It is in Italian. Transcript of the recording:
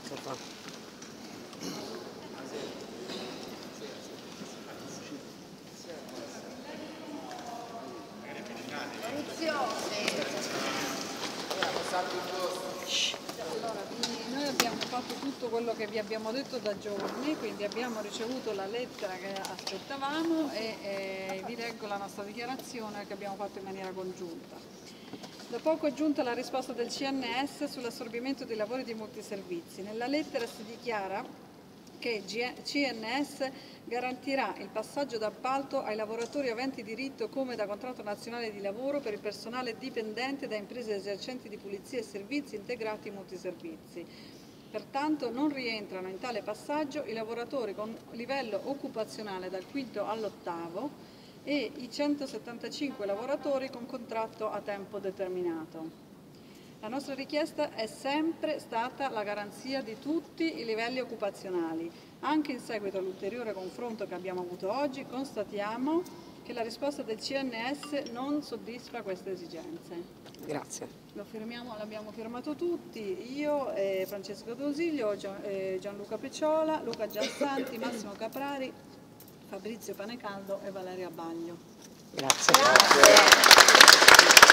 Allora, noi abbiamo fatto tutto quello che vi abbiamo detto da giorni, quindi abbiamo ricevuto la lettera che aspettavamo e vi leggo la nostra dichiarazione che abbiamo fatto in maniera congiunta. Da poco è giunta la risposta del CNS sull'assorbimento dei lavori di multiservizi. Nella lettera si dichiara che CNS garantirà il passaggio d'appalto ai lavoratori aventi diritto come da contratto nazionale di lavoro per il personale dipendente da imprese esercenti di pulizia e servizi integrati multiservizi. Pertanto non rientrano in tale passaggio i lavoratori con livello occupazionale dal quinto all'8º e i 175 lavoratori con contratto a tempo determinato. La nostra richiesta è sempre stata la garanzia di tutti i livelli occupazionali. Anche in seguito all'ulteriore confronto che abbiamo avuto oggi, constatiamo che la risposta del CNS non soddisfa queste esigenze. Grazie. L'abbiamo firmato tutti, io, Francesco D'Ausilio, Gianluca Pecciola, Luca Giansanti, Massimo Caprari, Fabrizio Panecaldo e Valeria Baglio. Grazie.